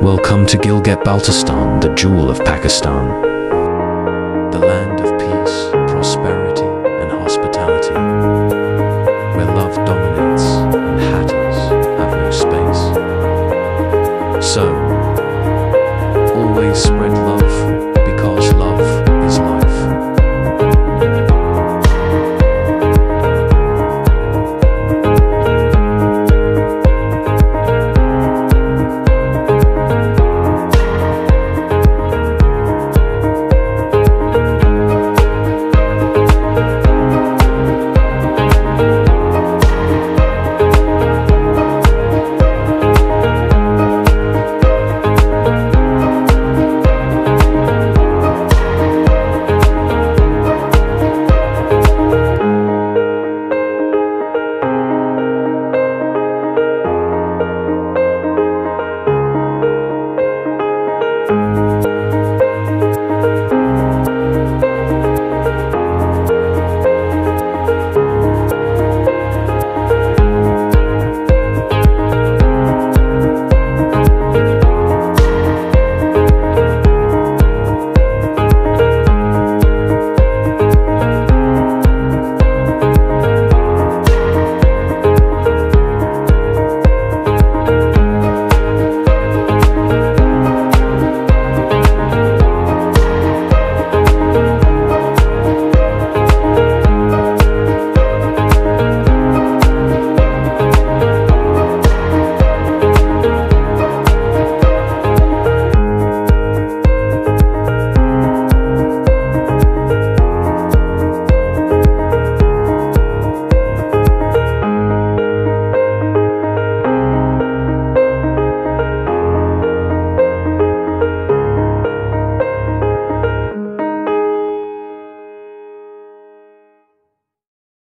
Welcome to Gilgit Baltistan, the jewel of Pakistan. The land of peace, prosperity, and hospitality. Where love dominates and hatters have no space. So, always spread love.